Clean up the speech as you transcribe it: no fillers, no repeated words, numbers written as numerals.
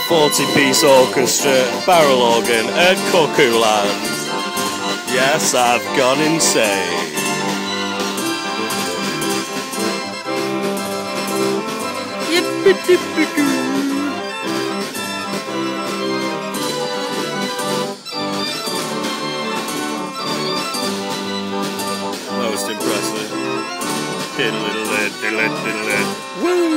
40-piece orchestra, barrel organ at Cuckooland. Yes, I've gone insane. Most impressive. Diddle-diddle-diddle-diddle-diddle. Woo!